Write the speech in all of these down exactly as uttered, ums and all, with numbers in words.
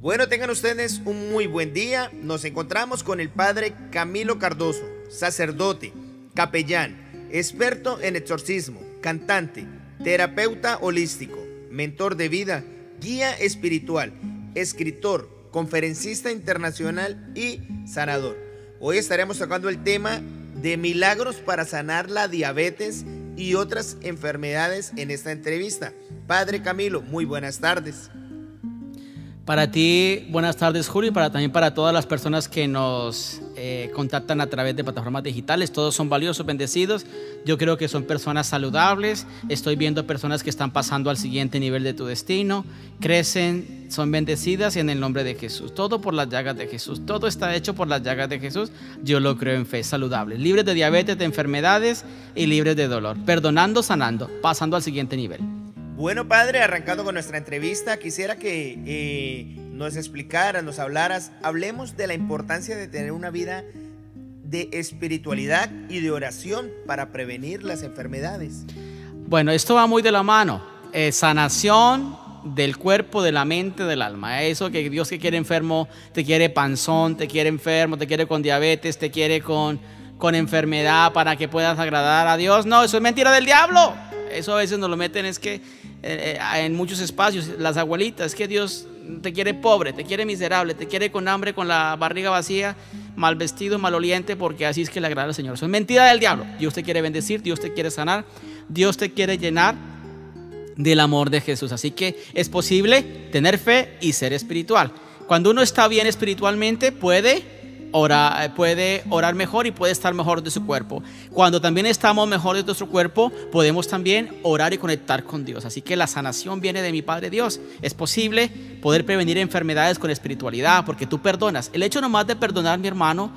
Bueno, tengan ustedes un muy buen día. Nos encontramos con el padre Camilo Cardoso, sacerdote, capellán, experto en exorcismo, cantante, terapeuta holístico, mentor de vida, guía espiritual, escritor, conferencista internacional y sanador. Hoy estaremos tocando el tema de milagros para sanar la diabetes y otras enfermedades en esta entrevista. Padre Camilo, muy buenas tardes. Para ti, buenas tardes, Julio, y para, también para todas las personas que nos eh, contactan a través de plataformas digitales. Todos son valiosos, bendecidos. Yo creo que son personas saludables. Estoy viendo personas que están pasando al siguiente nivel de tu destino. Crecen, son bendecidas en el nombre de Jesús. Todo por las llagas de Jesús. Todo está hecho por las llagas de Jesús. Yo lo creo en fe, saludable. Libres de diabetes, de enfermedades y libres de dolor. Perdonando, sanando, pasando al siguiente nivel. Bueno, padre, arrancando con nuestra entrevista, quisiera que eh, nos explicaras, nos hablaras, hablemos de la importancia de tener una vida de espiritualidad y de oración para prevenir las enfermedades. Bueno, esto va muy de la mano. Eh, sanación del cuerpo, de la mente, del alma. Eso que Dios que quiere enfermo, te quiere panzón, te quiere enfermo, te quiere con diabetes, te quiere con, con enfermedad para que puedas agradar a Dios. No, eso es mentira del diablo. Eso a veces nos lo meten, es que eh, en muchos espacios, las abuelitas, es que Dios te quiere pobre, te quiere miserable, te quiere con hambre, con la barriga vacía, mal vestido, maloliente, porque así es que le agrada al Señor. Eso es mentira del diablo. Dios te quiere bendecir, Dios te quiere sanar, Dios te quiere llenar del amor de Jesús. Así que es posible tener fe y ser espiritual. Cuando uno está bien espiritualmente, puede Ora, puede orar mejor y puede estar mejor de su cuerpo. Cuando también estamos mejor de nuestro cuerpo, podemos también orar y conectar con Dios. Así que la sanación viene de mi Padre Dios. Es posible poder prevenir enfermedades con espiritualidad, porque tú perdonas. El hecho nomás de perdonar, mi hermano,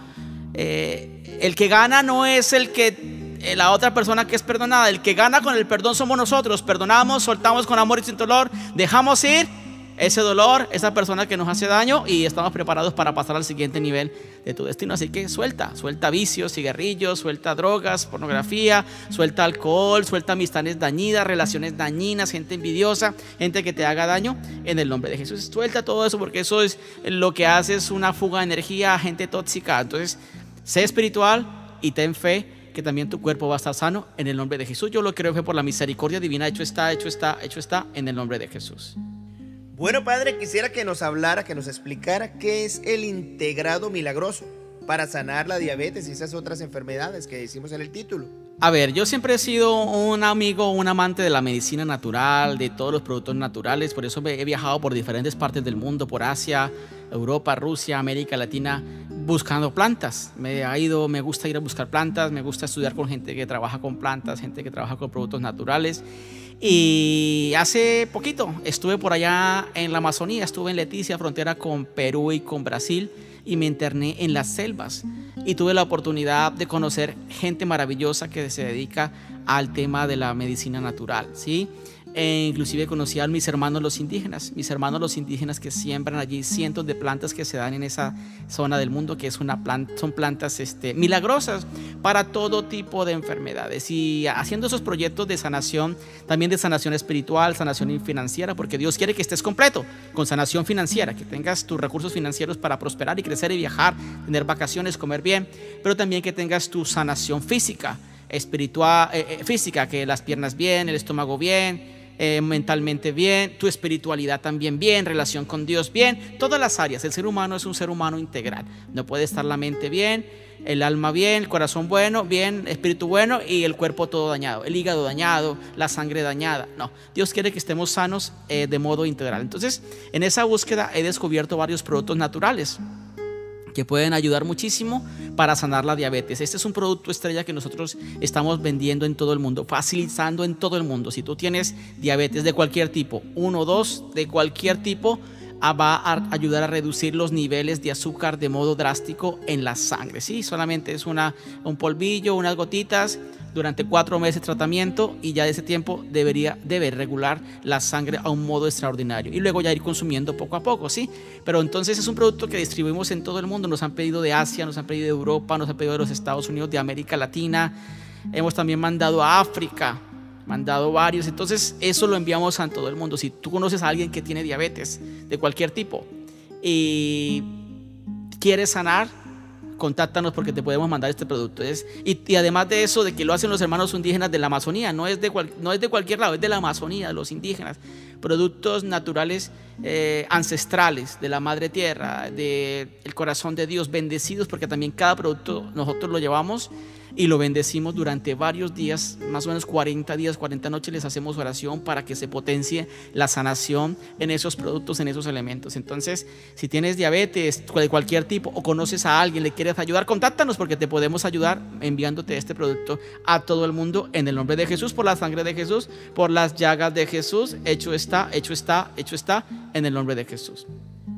eh, el que gana no es el que eh, la otra persona que es perdonada. El que gana con el perdón somos nosotros. Perdonamos, soltamos con amor y sin dolor, dejamos ir ese dolor, esa persona que nos hace daño, y estamos preparados para pasar al siguiente nivel de tu destino. Así que suelta, suelta vicios, cigarrillos, suelta drogas, pornografía, suelta alcohol, suelta amistades dañinas, relaciones dañinas, gente envidiosa, gente que te haga daño, en el nombre de Jesús. Suelta todo eso, porque eso es lo que hace, es una fuga de energía a gente tóxica. Entonces, sé espiritual y ten fe que también tu cuerpo va a estar sano en el nombre de Jesús. Yo lo creo que por la misericordia divina, hecho está, hecho está, hecho está, en el nombre de Jesús. Bueno, padre, quisiera que nos hablara, que nos explicara qué es el integrado milagroso para sanar la diabetes y esas otras enfermedades que decimos en el título. A ver, yo siempre he sido un amigo, un amante de la medicina natural, de todos los productos naturales. Por eso he viajado por diferentes partes del mundo, por Asia, Europa, Rusia, América Latina, buscando plantas. Me ha ido, me gusta ir a buscar plantas, me gusta estudiar con gente que trabaja con plantas, gente que trabaja con productos naturales. Y hace poquito estuve por allá en la Amazonía, estuve en Leticia, frontera con Perú y con Brasil, y me interné en las selvas y tuve la oportunidad de conocer gente maravillosa que se dedica al tema de la medicina natural, ¿sí? E inclusive conocí a mis hermanos los indígenas, mis hermanos los indígenas que siembran allí cientos de plantas que se dan en esa zona del mundo, que es una planta, son plantas este, milagrosas para todo tipo de enfermedades, y haciendo esos proyectos de sanación, también de sanación espiritual, sanación financiera, porque Dios quiere que estés completo con sanación financiera, que tengas tus recursos financieros para prosperar y crecer y viajar, tener vacaciones, comer bien, pero también que tengas tu sanación física, espiritual, eh, eh, física, que las piernas bien, el estómago bien, Eh, mentalmente bien, tu espiritualidad también bien, relación con Dios bien, todas las áreas. El ser humano es un ser humano integral. No puede estar la mente bien, el alma bien, el corazón bueno, bien, espíritu bueno, y el cuerpo todo dañado, el hígado dañado, la sangre dañada. No, Dios quiere que estemos sanos eh, de modo integral. Entonces, en esa búsqueda he descubierto varios productos naturales que pueden ayudar muchísimo para sanar la diabetes. Este es un producto estrella que nosotros estamos vendiendo en todo el mundo, facilitando en todo el mundo. Si tú tienes diabetes de cualquier tipo, uno o dos, de cualquier tipo, va a ayudar a reducir los niveles de azúcar de modo drástico en la sangre. Sí, solamente es una, un polvillo, unas gotitas durante cuatro meses de tratamiento, y ya de ese tiempo debería debe regular la sangre a un modo extraordinario, y luego ya ir consumiendo poco a poco, ¿sí? Pero entonces es un producto que distribuimos en todo el mundo. Nos han pedido de Asia, nos han pedido de Europa, nos han pedido de los Estados Unidos, de América Latina. Hemos también mandado a África, mandado varios. Entonces eso lo enviamos a todo el mundo. Si tú conoces a alguien que tiene diabetes de cualquier tipo y quieres sanar, contáctanos porque te podemos mandar este producto. Es, y, y además de eso, de que lo hacen los hermanos indígenas de la Amazonía, no es de, cual, no es de cualquier lado, es de la Amazonía, de los indígenas. Productos naturales eh, ancestrales de la madre tierra, del corazón de Dios, bendecidos, porque también cada producto nosotros lo llevamos y lo bendecimos durante varios días, más o menos cuarenta días, cuarenta noches. Les hacemos oración para que se potencie la sanación en esos productos, en esos elementos. Entonces, si tienes diabetes de cualquier tipo o conoces a alguien, le quieres ayudar, contáctanos porque te podemos ayudar enviándote este producto a todo el mundo en el nombre de Jesús, por la sangre de Jesús, por las llagas de Jesús. Hecho está, hecho está, hecho está en el nombre de Jesús.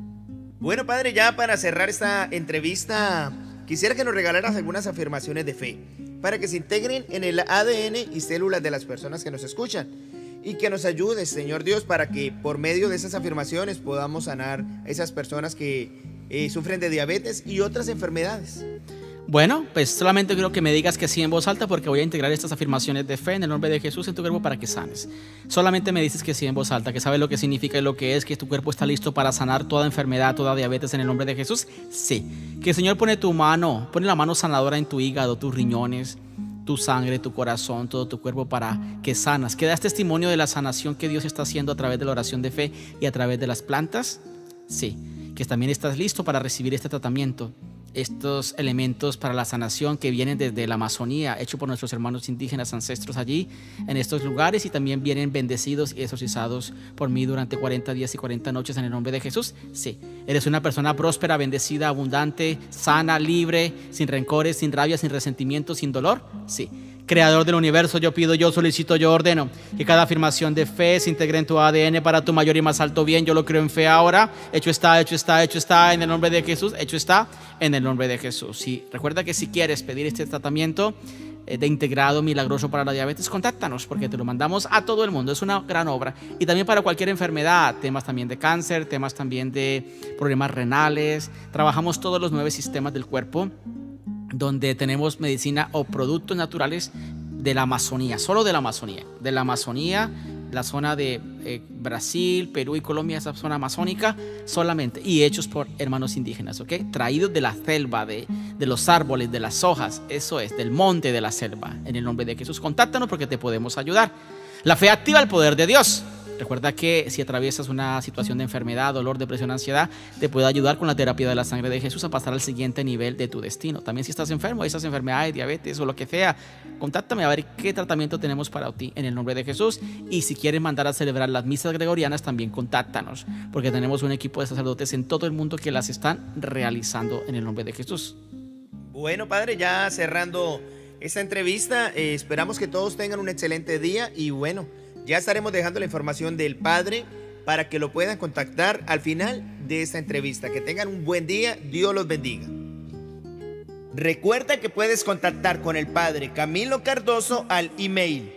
Bueno, padre, ya para cerrar esta entrevista, quisiera que nos regalaras algunas afirmaciones de fe para que se integren en el A D N y células de las personas que nos escuchan, y que nos ayudes, Señor Dios, para que por medio de esas afirmaciones podamos sanar a esas personas que eh, sufren de diabetes y otras enfermedades. Bueno, pues solamente quiero que me digas que sí en voz alta, porque voy a integrar estas afirmaciones de fe en el nombre de Jesús en tu cuerpo para que sanes. Solamente me dices que sí en voz alta, que sabes lo que significa y lo que es, que tu cuerpo está listo para sanar toda enfermedad, toda diabetes en el nombre de Jesús. Sí. Que el Señor pone tu mano, pone la mano sanadora en tu hígado, tus riñones, tu sangre, tu corazón, todo tu cuerpo para que sanas. Que das testimonio de la sanación que Dios está haciendo a través de la oración de fe y a través de las plantas. Sí. Que también estás listo para recibir este tratamiento, estos elementos para la sanación que vienen desde la Amazonía, hecho por nuestros hermanos indígenas ancestros allí en estos lugares, y también vienen bendecidos y exorcizados por mí durante cuarenta días y cuarenta noches en el nombre de Jesús. Sí, eres una persona próspera, bendecida, abundante, sana, libre, sin rencores, sin rabia, sin resentimiento, sin dolor. Sí. Creador del universo, yo pido, yo solicito, yo ordeno que cada afirmación de fe se integre en tu A D N para tu mayor y más alto bien. Yo lo creo en fe ahora. Hecho está, hecho está, hecho está en el nombre de Jesús. Hecho está en el nombre de Jesús. Sí, recuerda que si quieres pedir este tratamiento de integrado milagroso para la diabetes, contáctanos porque te lo mandamos a todo el mundo. Es una gran obra. Y también para cualquier enfermedad, temas también de cáncer, temas también de problemas renales. Trabajamos todos los nueve sistemas del cuerpo, donde tenemos medicina o productos naturales de la Amazonía, solo de la Amazonía, de la Amazonía, la zona de eh, Brasil, Perú y Colombia, esa zona amazónica solamente, y hechos por hermanos indígenas, ¿ok? Traídos de la selva, de, de los árboles, de las hojas, eso es, del monte de la selva, en el nombre de Jesús. Contáctanos porque te podemos ayudar. La fe activa el poder de Dios. Recuerda que si atraviesas una situación de enfermedad, dolor, depresión, ansiedad, te puede ayudar con la terapia de la sangre de Jesús a pasar al siguiente nivel de tu destino. También si estás enfermo, esas enfermedades, diabetes o lo que sea, contáctame a ver qué tratamiento tenemos para ti en el nombre de Jesús. Y si quieres mandar a celebrar las misas gregorianas, también contáctanos, porque tenemos un equipo de sacerdotes en todo el mundo que las están realizando en el nombre de Jesús. Bueno, padre, ya cerrando esta entrevista, eh, esperamos que todos tengan un excelente día y bueno, ya estaremos dejando la información del padre para que lo puedan contactar al final de esta entrevista. Que tengan un buen día, Dios los bendiga. Recuerda que puedes contactar con el padre Camilo Cardoso al email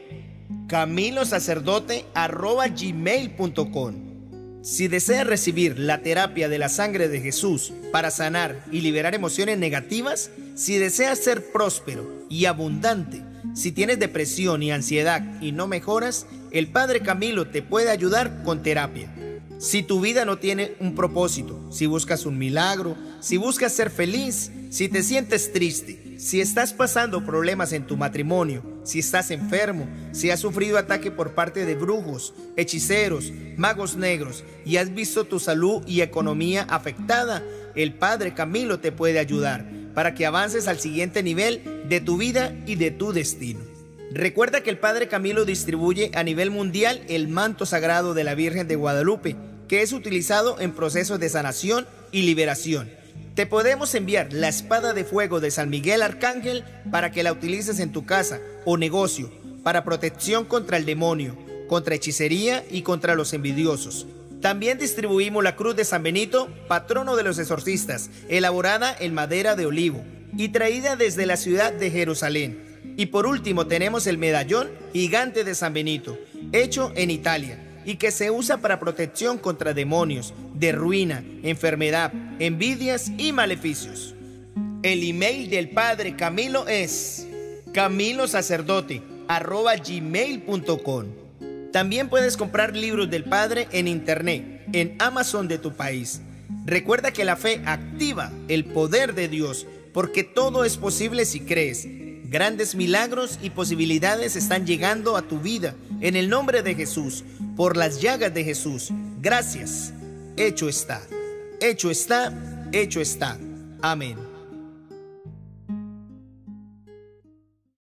camilosacerdote arroba gmail punto com. Si deseas recibir la terapia de la sangre de Jesús para sanar y liberar emociones negativas, si deseas ser próspero y abundante, si tienes depresión y ansiedad y no mejoras, el Padre Camilo te puede ayudar con terapia. Si tu vida no tiene un propósito, si buscas un milagro, si buscas ser feliz, si te sientes triste, si estás pasando problemas en tu matrimonio, si estás enfermo, si has sufrido ataque por parte de brujos, hechiceros, magos negros y has visto tu salud y economía afectada, el Padre Camilo te puede ayudar para que avances al siguiente nivel de tu vida y de tu destino. Recuerda que el Padre Camilo distribuye a nivel mundial el manto sagrado de la Virgen de Guadalupe, que es utilizado en procesos de sanación y liberación. Te podemos enviar la espada de fuego de San Miguel Arcángel para que la utilices en tu casa o negocio para protección contra el demonio, contra hechicería y contra los envidiosos. También distribuimos la cruz de San Benito, patrono de los exorcistas, elaborada en madera de olivo y traída desde la ciudad de Jerusalén. Y por último tenemos el medallón gigante de San Benito, hecho en Italia, y que se usa para protección contra demonios, de ruina, enfermedad, envidias y maleficios. El email del Padre Camilo es camilosacerdote arroba gmail punto com. También puedes comprar libros del Padre en internet, en Amazon de tu país. Recuerda que la fe activa el poder de Dios, porque todo es posible si crees. Grandes milagros y posibilidades están llegando a tu vida en el nombre de Jesús, por las llagas de Jesús. Gracias. Hecho está. Hecho está. Hecho está. Amén.